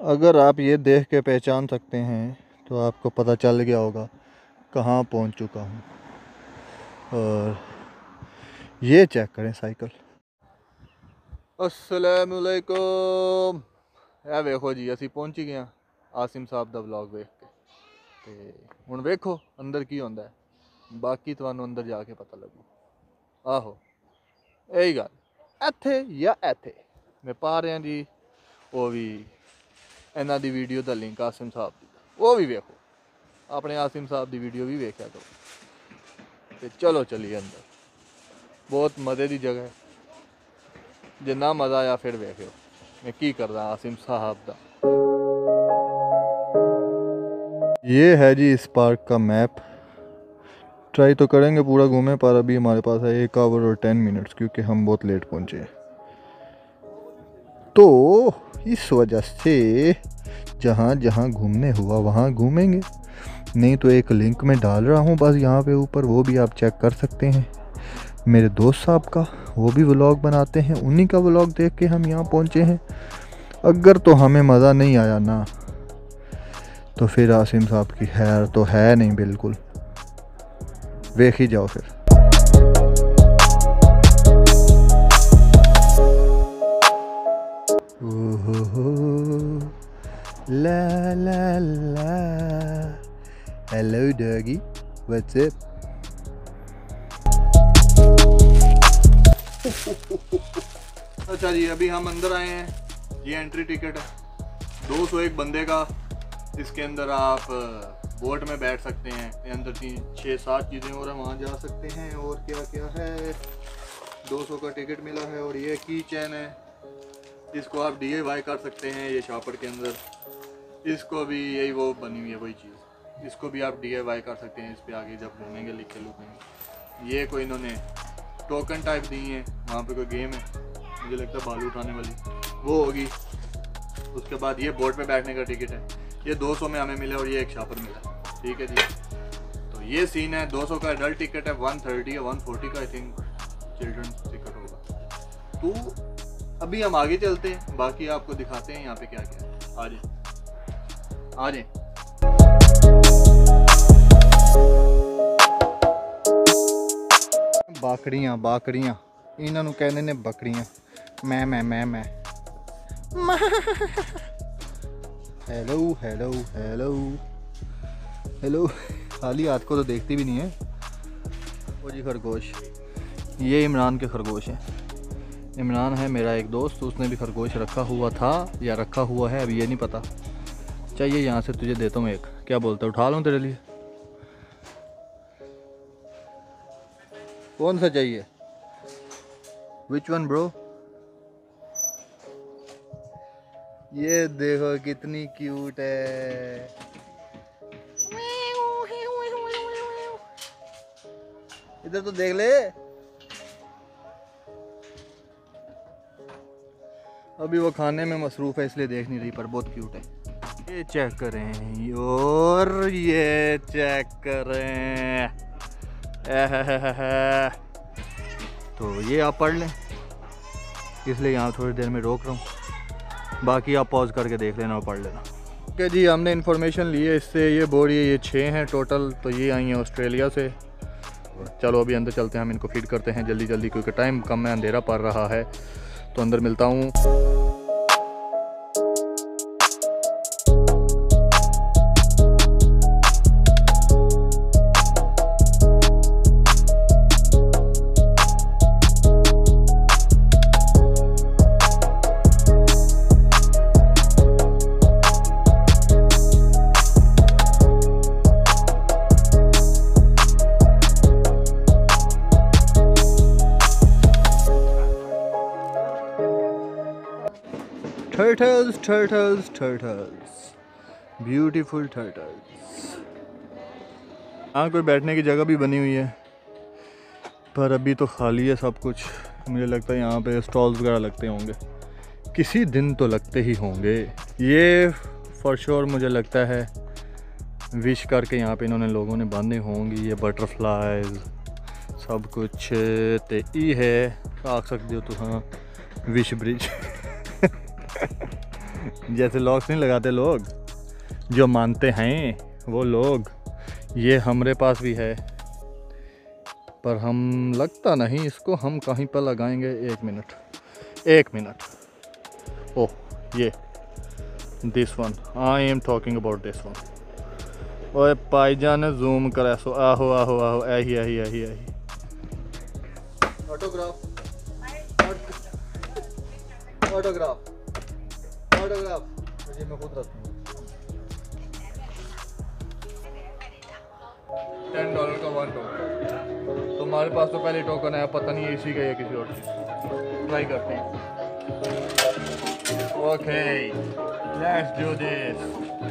अगर आप ये देख के पहचान सकते हैं तो आपको पता चल गया होगा कहाँ पहुँच चुका हूँ। और ये चेक करें साइकिल। अस्सलाम वालेकुम। यह वेखो जी असी पहुँच ही गए आसिम साहब दा व्लॉग वेख के। ते हुण वेखो अंदर की होंदा है, बाकी तुहानू अंदर जाके पता लगू। आहो यही गल इत्थे या इत्थे मैं पा रहा जी वो भी इन्हां दी वीडियो दा लिंक आसिम साहब दी, वो भी वेखो, अपने आसिम साहब दी वीडियो भी वेख्या करो। ते चलो चलिए अंदर, बहुत मज़े की जगह है। जिन्ना मज़ा आया फिर वेखो मैं की कर रहा आसिम साहब दा। ये है जी इस पार्क का मैप। ट्राई तो करेंगे पूरा घूमें, पर अभी हमारे पास है 1 आवर और 10 मिनट्स क्योंकि हम बहुत लेट पहुँचे हैं। तो इस वजह से जहाँ जहाँ घूमने हुआ वहाँ घूमेंगे, नहीं तो एक लिंक में डाल रहा हूँ बस यहाँ पे ऊपर, वो भी आप चेक कर सकते हैं। मेरे दोस्त साहब का वो भी व्लॉग बनाते हैं, उन्हीं का व्लॉग देख के हम यहाँ पहुँचे हैं। अगर तो हमें मज़ा नहीं आया ना तो फिर आसिम साहब की खैर तो है नहीं बिल्कुल। देख ही जाओ फिर। ला ला ला, हेलो डॉगी, व्हाट्स अप। अच्छा जी अभी हम अंदर आए हैं। ये एंट्री टिकट है 201 बंदे का। इसके अंदर आप बोट में बैठ सकते हैं। अंदर 6-7 चीज़ें और वहाँ जा सकते हैं। और क्या क्या है, 200 का टिकट मिला है। और ये की चैन है, इसको आप DIY कर सकते हैं। ये शॉपर के अंदर इसको भी यही वो बनी हुई है वही चीज़, इसको भी आप DIY कर सकते हैं। इस पर आगे जब घूमेंगे लिखे लुकेंगे। ये कोई इन्होंने टोकन टाइप दी है, वहाँ पे कोई गेम है मुझे लगता है बालू उठाने वाली, वो होगी। उसके बाद ये बोट पे बैठने का टिकट है, ये 200 में हमें मिला और ये एक शॉपर मिला। ठीक है जी, तो ये सीन है। 200 का एडल्ट टिकट है, 130 या 140 का आई थिंक चिल्ड्रन टिकट होगा। तो अभी हम आगे चलते हैं, बाकी आपको दिखाते हैं यहाँ पे क्या क्या है। आ जाए आ जाए। बाकड़ियाँ बाकड़ियाँ इन्हों कहते ने बकरियाँ। मैं हेलो हेलो हेलो हेलो। खाली हाथ को तो देखती भी नहीं है। वो जी खरगोश, ये इमरान के खरगोश हैं। इमरान है मेरा एक दोस्त, उसने भी खरगोश रखा हुआ था या रखा हुआ है अभी ये नहीं पता। चाहिए यहाँ से तुझे देता हूँ एक, क्या बोलता है, उठा लूँ तेरे लिए? कौन सा चाहिए? Which one bro? ये देखो कितनी क्यूट है। इधर तो देख ले। अभी वो खाने में मसरूफ है इसलिए देख नहीं रही, पर बहुत क्यूट है। ये चेक करें और ये चेक करें। तो ये आप पढ़ लें, इसलिए यहाँ थोड़ी देर में रोक रहा हूँ, बाकी आप पॉज करके देख लेना और पढ़ लेना। ओके जी, हमने इन्फॉर्मेशन ली है इससे। ये बोर्ड ये 6 हैं टोटल, तो ये आई हैं ऑस्ट्रेलिया से। चलो अभी अंदर चलते हैं, हम इनको फीड करते हैं जल्दी जल्दी क्योंकि टाइम कम है, अंधेरा पड़ रहा है। तो अंदर मिलता हूँ। Turtles, turtles, turtles, beautiful turtles। हाँ कोई बैठने की जगह भी बनी हुई है, पर अभी तो खाली है सब कुछ। मुझे लगता है यहाँ पे स्टॉल्स वगैरह लगते होंगे, किसी दिन तो लगते ही होंगे। ये फॉर श्योर मुझे लगता है विश करके यहाँ पे इन्होंने लोगों ने बांधे होंगी। ये बटरफ्लाइज सब कुछ ते ई है, आख सकते हो तो। हाँ विश ब्रिज जैसे लॉक्स नहीं लगाते लोग, जो मानते हैं वो लोग, ये हमारे पास भी है, पर हम लगता नहीं इसको हम कहीं पर लगाएंगे। एक मिनट। ओह ये this one, I am talking about this one. ओए भाईजान जूम कर ऐसो, आहो आहो आहो, यही ऑटोग्राफ मुझे मैं खुद रखूँगा। $10 का 1 टोकन। तुम्हारे पास तो पहले टोकन है, पता नहीं इसी का या किसी और की। ट्राई करते हैं। Okay let's do this.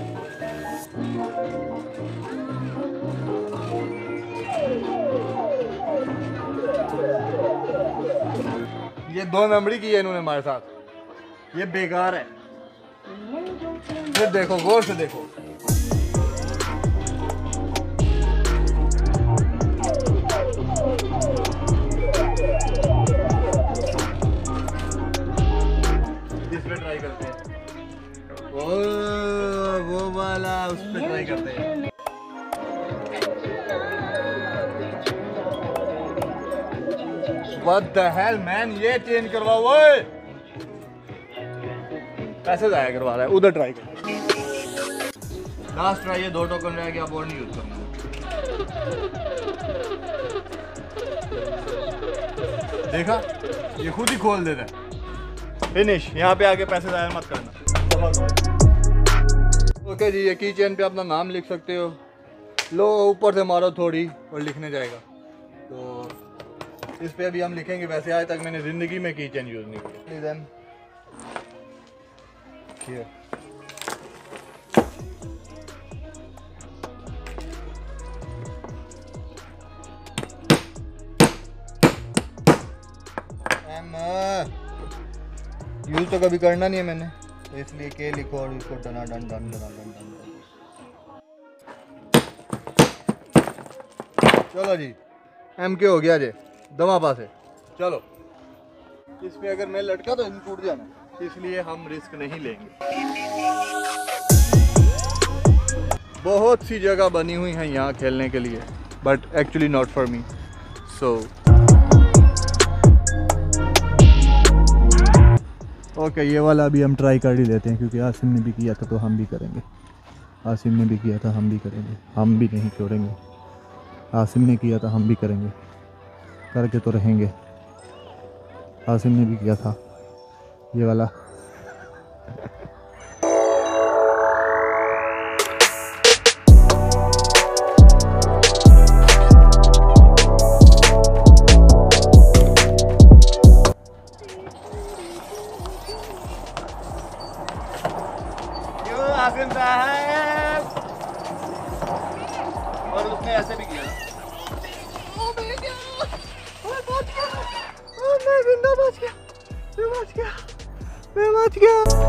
ये 2 नंबरी की है इन्होंने हमारे साथ, ये बेकार है। फिर देखो, गौर से देखो। इस पे ट्राई करते हैं। वो वाला उस पे ट्राई करते हैं। What the hell man, ये चेंज करवाओ ओए। पैसे जाया करवा रहा है, उधर ट्राई कर। लास्ट ट्राई है, 2 टोकन रह गया, अब और नहीं यूज करना। देखा, ये खुद ही खोल देता है। फिनिश। यहाँ पे आके पैसे जाया मत करना। ओके जी, ये की चेन पे अपना नाम लिख सकते हो। लो ऊपर से मारो थोड़ी और लिखने जाएगा। तो इस पे अभी हम लिखेंगे। वैसे आज तक मैंने ज़िंदगी में की चेन यूज़ नहीं की। यूज तो कभी करना नहीं है मैंने, तो इसलिए के लिखो और इसको डना डन डन डना डन डन। चलो जी, एम के हो गया जे दमा पासे। चलो, इस पे अगर मैं लटका तो टूट जाना, इसलिए हम रिस्क नहीं लेंगे। बहुत सी जगह बनी हुई हैं यहाँ खेलने के लिए, but actually not for me. So okay, ये वाला अभी हम ट्राई कर ही लेते हैं, क्योंकि आसिम ने भी किया था तो हम भी करेंगे। आसिम ने भी किया था, हम भी करेंगे। हम भी नहीं छोड़ेंगे। आसिम ने किया था, हम भी करेंगे, करके तो रहेंगे। आसिम ने भी किया था ये वाला। आसिम साहब, और उसने ऐसे भी किया। मैं बच गया।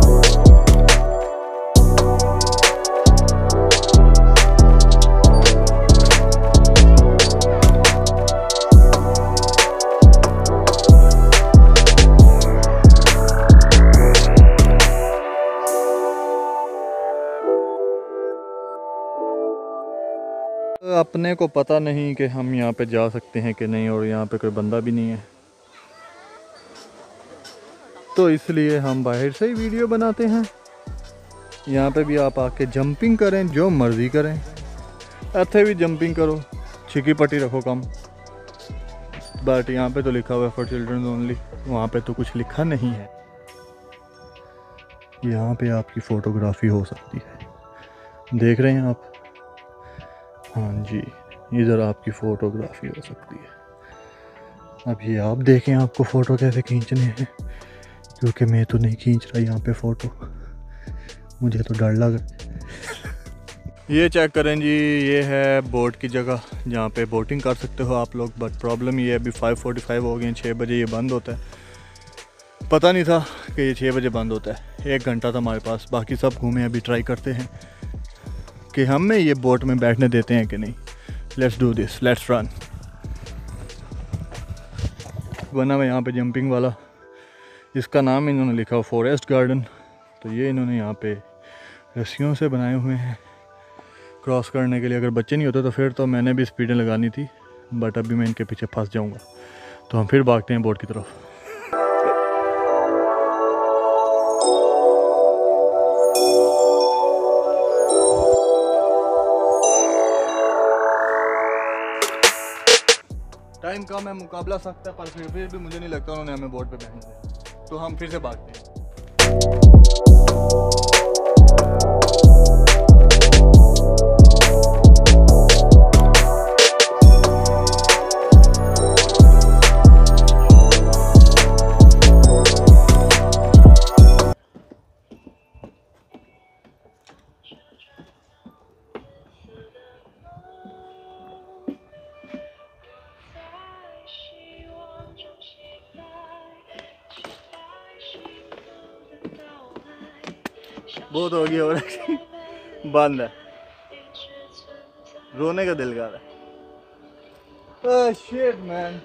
अपने को पता नहीं कि हम यहाँ पे जा सकते हैं कि नहीं, और यहाँ पे कोई बंदा भी नहीं है, तो इसलिए हम बाहर से ही वीडियो बनाते हैं। यहाँ पे भी आप आके जंपिंग करें, जो मर्ज़ी करें, ऐसे भी जंपिंग करो, छिकी पट्टी रखो कम। बट यहाँ पे तो लिखा हुआ है फॉर चिल्ड्रन ओनली, वहाँ पे तो कुछ लिखा नहीं है। यहाँ पे आपकी फ़ोटोग्राफी हो सकती है, देख रहे हैं आप? हाँ जी, इधर आपकी फ़ोटोग्राफी हो सकती है। अब ये आप देखें आपको फ़ोटो कैसे खींचने हैं, क्योंकि मैं तो नहीं खींच रहा यहाँ पे फ़ोटो, मुझे तो डर लग रहा। ये चेक करें जी, ये है बोट की जगह जहाँ पे बोटिंग कर सकते हो आप लोग। बट प्रॉब्लम ये है अभी 5:45 हो गए, 6 बजे ये बंद होता है। पता नहीं था कि ये 6 बजे बंद होता है। 1 घंटा था हमारे पास, बाकी सब घूमे। अभी ट्राई करते हैं कि हमें ये बोट में बैठने देते हैं कि नहीं। Let's do this, let's run. बना हुआ यहाँ पे जंपिंग वाला, इसका नाम इन्होंने लिखा फॉरेस्ट गार्डन। तो ये इन्होंने यहाँ पे रस्सियों से बनाए हुए हैं क्रॉस करने के लिए। अगर बच्चे नहीं होते तो फिर तो मैंने भी स्पीडें लगानी थी, बट अभी मैं इनके पीछे फंस जाऊँगा। तो हम फिर भागते हैं बोट की तरफ। टाइम कम है, मुकाबला सख्त है, पर फिर भी मुझे नहीं लगता उन्होंने हमें बोट पे बैठने दिया। तो हम फिर से भागते हैं। बहुत हो गया और बंद है, रोने का दिल कर रहा है। Shit man.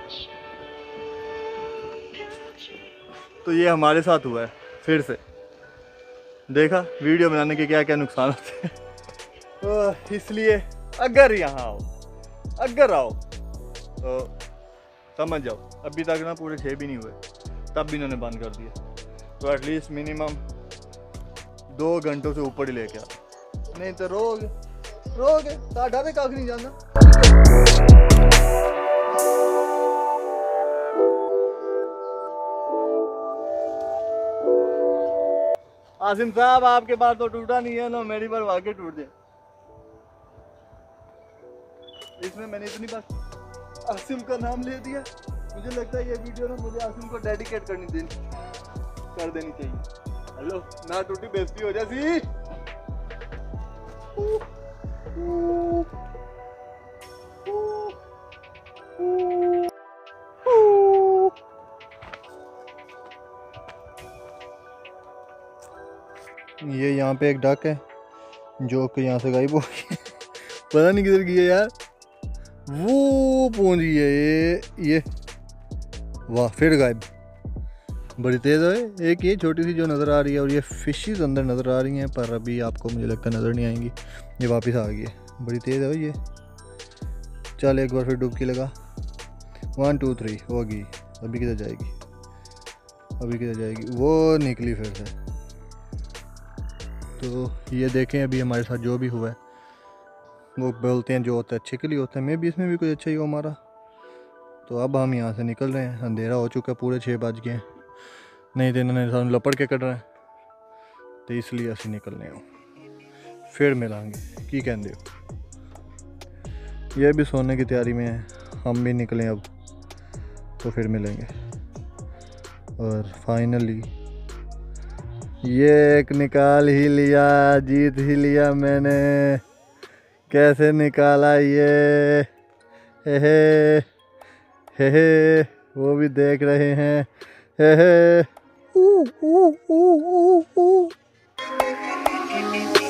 तो ये हमारे साथ हुआ है फिर से। देखा वीडियो बनाने के क्या क्या नुकसान होते हैं। इसलिए अगर यहाँ आओ तो समझ जाओ, अभी तक ना पूरे 6 भी नहीं हुए तब भी इन्होंने बंद कर दिया। तो एटलीस्ट मिनिमम 2 घंटों से ऊपर ही लेके आ, नहीं तो रोगे साढ़ा भी काफी नहीं जाना। आसिम साहब आपके बार तो टूटा नहीं है ना, मेरी बार वाकई टूट जाए। इसमें मैंने इतनी बार आसिम का नाम ले दिया, मुझे लगता है ये वीडियो ना मुझे आसिम को डेडिकेट कर देनी चाहिए। हेलो ना टूटी बेइज्जती हो जाती। ये यहाँ पे एक डक है जो कि यहाँ से गायब हो गई। पता नहीं किधर गई है यार, वो पहुंच गई है ये वाह फिर गायब। बड़ी तेज़ है। एक ये छोटी सी जो नज़र आ रही है और ये फिशेस अंदर नज़र आ रही हैं, पर अभी आपको मुझे लगता है नज़र नहीं आएंगी। ये वापस आ गई है, बड़ी तेज़ है ये। चल एक बार फिर डुबकी लगा। 1 2 3 होगी। अभी किधर जाएगी? वो निकली फिर से। तो ये देखें अभी हमारे साथ जो भी हुआ है, वो बोलते हैं जो होता है अच्छे के लिए होता है। मैं भी इसमें भी कुछ अच्छा ही हो हमारा। तो अब हम यहाँ से निकल रहे हैं, अंधेरा हो चुका है, पूरे 6 बज गए हैं। नहीं तो इन्होंने सानू लपड़ के कट रहे हैं, तो इसलिए असी निकलने हो फिर मिलांगे। की कहते हो? ये भी सोने की तैयारी में है, हम भी निकलें अब तो फिर मिलेंगे। और फाइनली ये एक निकाल ही लिया, जीत ही लिया मैंने। कैसे निकाला ये? हे वो भी देख रहे हैं। हे